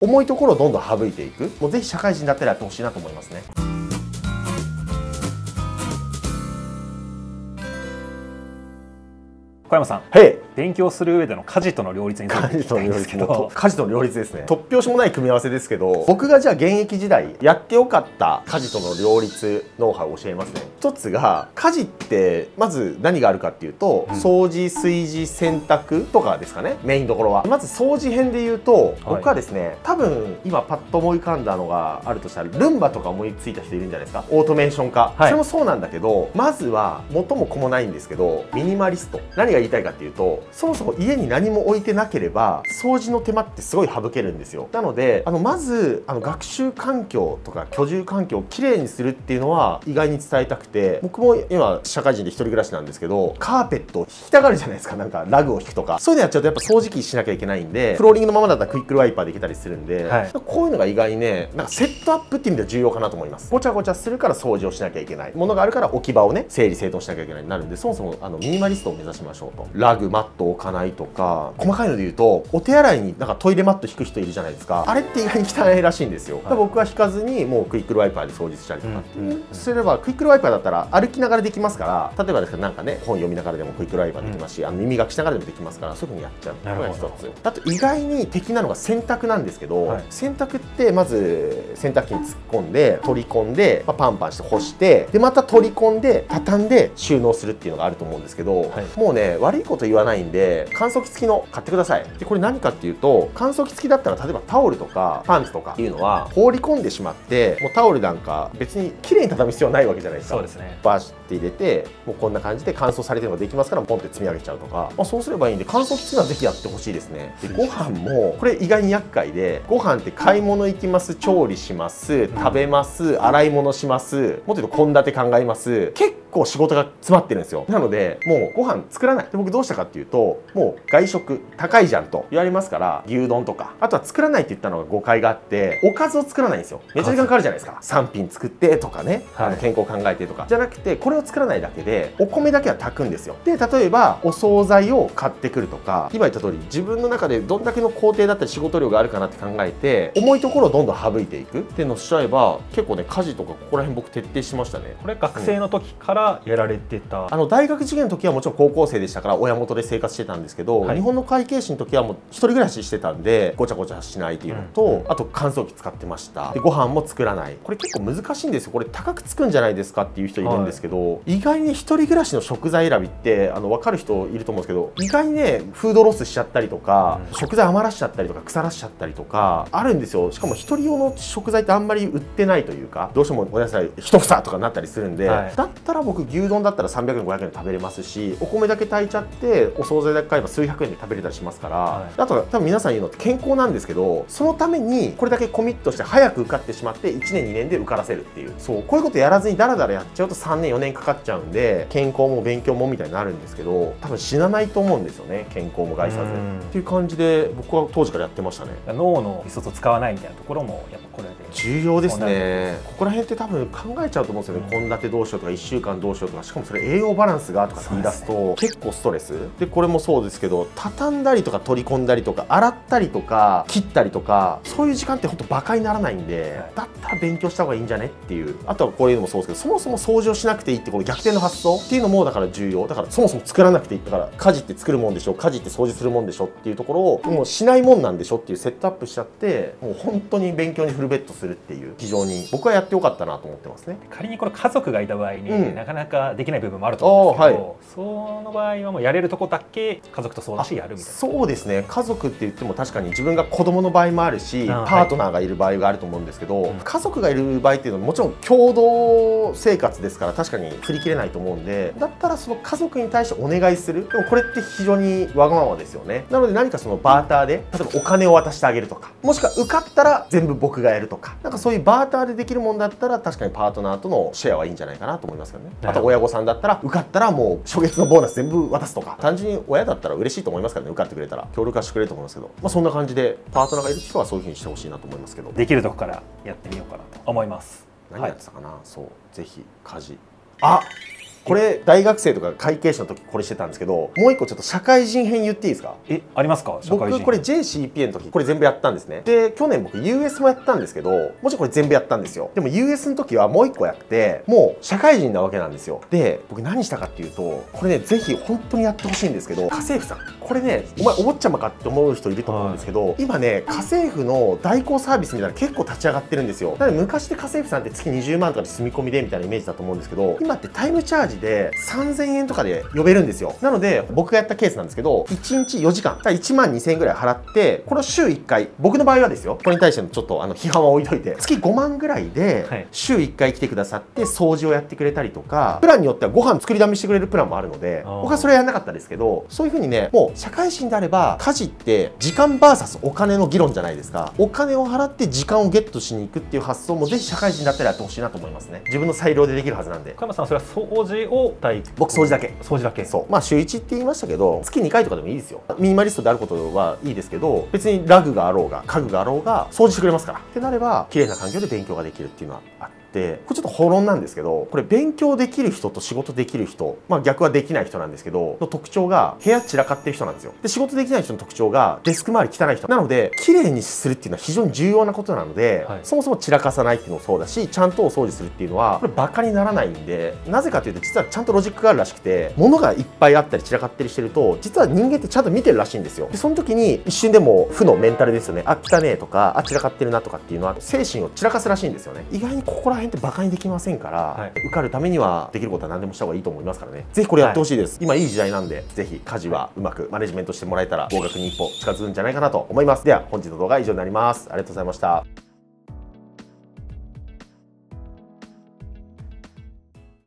重いところをどんどん省いていく、もうぜひ社会人だったらやってほしいなと思いますね。 小山さん、 へい、 勉強する上での家事との両立について聞きたいんですけど。 家事との両立ですね。突拍子もない組み合わせですけど、僕がじゃあ現役時代やってよかった家事との両立ノウハウを教えますね。一つが、家事ってまず何があるかっていうと、掃除、炊事、洗濯とかですかね、メインどころは。まず掃除編で言うと、僕はですね、多分今パッと思い浮かんだのがあるとしたら、ルンバとか思いついた人いるんじゃないですか。オートメーション化、それもそうなんだけど、まずは元も子もないんですけど、ミニマリスト。何が言いたいかっていうと、そもそも家に何も置いてなければ掃除の手間ってすごい省けるんですよ。なのでまず学習環境とか居住環境をきれいにするっていうのは意外に伝えたくて、僕も今社会人で一人暮らしなんですけど、カーペットを引きたがるじゃないですか。なんかラグを引くとか、そういうのやっちゃうとやっぱ掃除機しなきゃいけないんで、フローリングのままだったらクイックルワイパーでいけたりするんで、こういうのが意外にね、なんかセットアップっていう意味では重要かなと思います。ごちゃごちゃするから掃除をしなきゃいけないものがあるから、置き場をね整理整頓しなきゃいけないになるんで、そもそもミニマリストを目指しましょうと。ラグマットを置かないとか、細かいので言うとお手洗いになんかトイレマット引く人いるじゃないですか。あれって意外に汚いらしいんですよ。僕は引かずにもうクイックルワイパーで掃除したりとかすれば、クイックルワイパーだったら歩きながらできますから、例えばですけどなんかね、本読みながらでもクイックルワイパーできますし、耳がきしながらでもできますから、そういうふうにやっちゃうのが一つ。あと意外に敵なのが洗濯なんですけど、洗濯ってまず洗濯機に突っ込んで取り込んで、パンパンして干して、でまた取り込んで畳んで収納するっていうのがあると思うんですけど、もうね悪いこと言わないんで乾燥機付きの買ってください。でこれ何かっていうと、乾燥機付きだったら例えばタオルとかパンツとかいうのは放り込んでしまって、もうタオルなんか別に綺麗に畳む必要ないわけじゃないですか。そうですね。バシって入れて、もうこんな感じで乾燥されてるのができますから、ポンって積み上げちゃうとか、そうすればいいんで、乾燥機付きはぜひやってほしいですね。でご飯もこれ意外に厄介で、ご飯って買い物行きます、調理します、食べます、洗い物します、もっと言うと献立考えます、結構仕事が詰まってるんですよ。なのでもうご飯作らない。で僕どうしたかっていうと、もう外食高いじゃんと言われますから、牛丼とか、あとは作らないって言ったのが誤解があって、おかずを作らないんですよ。めっちゃ時間かかるじゃないですか。3品作ってとかね、健康考えてとかじゃなくて、これを作らないだけでお米だけは炊くんですよ。で例えばお惣菜を買ってくるとか、今言った通り自分の中でどんだけの工程だったり仕事量があるかなって考えて、重いところをどんどん省いていくっていうのをしちゃえば、結構ね家事とかここら辺僕徹底しましたね。 これ学生の時からやられてた、 大学受験の時はもちろん高校生でしたから親元で生活してたんですけど、日本の会計士の時はもう一人暮らししてたんで、ごちゃごちゃしないっていうのと、あと乾燥機使ってました。でご飯も作らない。これ結構難しいんですよ。これ高くつくんじゃないですかっていう人いるんですけど、意外に一人暮らしの食材選びって分かる人いると思うんですけど、意外にねフードロスしちゃったりとか、食材余らしちゃったりとか腐らしちゃったりとかあるんですよ。しかも一人用の食材ってあんまり売ってないというか、どうしてもお野菜一房とかなったりするんで、だったら僕牛丼だったら300円500円で食べれますし、お米だけ炊いちゃってお惣菜だけ買えば数百円で食べれたりしますから、あとは多分皆さん言うのって健康なんですけど、そのためにこれだけコミットして早く受かってしまって1年2年で受からせるっていう、そうこういうことやらずにダラダラやっちゃうと3年4年かかっちゃうんで、健康も勉強もみたいになるんですけど、多分死なないと思うんですよね、健康も害さずっていう感じで僕は当時からやってましたね。 脳のリソースを使わないみたいなところもやっぱこれで重要ですね。ここら辺って多分考えちゃうと思うんですよね。献立どうしようとか1週間どうしようとか、しかもそれ栄養バランスがとかって言い出すと結構ストレスで、これもそうですけど、畳んだりとか取り込んだりとか洗ったりとか切ったりとか、そういう時間って本当バカにならないんで、だったら勉強した方がいいんじゃねっていう。あとはこういうのもそうですけど、そもそも掃除をしなくていいってこの逆転の発想っていうのもだから重要だから、そもそも作らなくていい。だから家事って作るもんでしょ、家事って掃除するもんでしょっていうところをもうしないもんなんでしょっていうセットアップしちゃって、もう本当に勉強にフルベットするっていう、非常に僕はやってよかったなと思ってますね。 仮にこれ家族がいた場合に、なかなかできない部分もあると思うんですけど、その場合はもうやれるとこだけ家族と相談してやるみたいな。 そうですね。家族って言っても確かに自分が子供の場合もあるし、パートナーがいる場合があると思うんですけど、家族がいる場合っていうのはもちろん共同生活ですから、確かに振り切れないと思うんで、だったらその家族に対してお願いする。でもこれって非常にわがままですよね。なので何かそのバーターで、例えばお金を渡してあげるとか、もしくは受かったら全部僕がやるとか、なんかそういうバーターでできるもんだったら確かにパートナーとのシェアはいいんじゃないかなと思いますけどね。あと親御さんだったら受かったらもう初月のボーナス全部渡すとか、単純に親だったら嬉しいと思いますからね。受かってくれたら協力はしてくれると思いますけど、そんな感じでパートナーがいる人はそういうふうにしてほしいなと思いますけど、 できるとこからやってみようかなと思います。 何やってたかな、そうぜひ家事これ大学生とか会計士の時これしてたんですけど、もう一個ちょっと社会人編言っていいですか？ ありますか？社会人。 僕これ JCPA の時これ全部やったんですね。で去年僕 US もやったんですけど、もちろんこれ全部やったんですよ。でも US の時はもう一個やってもう社会人なわけなんですよ。で僕何したかっていうと、これねぜひ本当にやってほしいんですけど、家政婦さん、これねお前お坊ちゃまかって思う人いると思うんですけど、今ね家政婦の代行サービスみたいなの結構立ち上がってるんですよ。なので昔で家政婦さんって月20万とかで住み込みでみたいなイメージだと思うんですけど、今ってタイムチャージで3000円とかで呼べるんですよ。なので僕がやったケースなんですけど、1日4時間1万2000円ぐらい払って、これを週1回、僕の場合はですよ、これに対してのちょっと批判は置いといて、月5万ぐらいで週1回来てくださって掃除をやってくれたりとか、プランによってはご飯作りだめしてくれるプランもあるので、僕はそれはやらなかったですけど、そういう風にね、もう社会人であれば家事って時間 VS お金の議論じゃないですか。お金を払って時間をゲットしに行くっていう発想もぜひ社会人だったらやってほしいなと思いますね。自分の裁量でできるはずなんで。 小山さん、それは掃除を僕掃除だけ。 掃除だけ。 そう、まあ週1って言いましたけど、月2回とかでもいいですよ。ミニマリストであることはいいですけど、別にラグがあろうが家具があろうが掃除してくれますからってなれば、綺麗な環境で勉強ができるっていうのはあって、これちょっと保論なんですけど、これ勉強できる人と仕事できる人、まあ逆はできない人なんですけどの特徴が、部屋散らかってる人なんですよ。で仕事できない人の特徴がデスク周り汚い人なので、綺麗にするっていうのは非常に重要なことなので、そもそも散らかさないっていうのもそうだし、ちゃんとお掃除するっていうのはこれバカにならないんで、なぜかというと実はちゃんとロジックがあるらしくて、物がいっぱいあったり散らかったりしてると、実は人間ってちゃんと見てるらしいんですよ。でその時に一瞬でも負のメンタルですよね。あ、汚ねえとか、あ、散らかってるなとかっていうのは精神を散らかすらしいんですよね。意外にここら辺ってバカにできませんから、受かるためにはできることは何でもした方がいいと思いますからね。ぜひこれやってほしいです。今いい時代なんで、ぜひ家事はうまくマネジメントしてもらえたら合格に一歩近づくんじゃないかなと思います。では本日の動画は以上になります。ありがとうございました。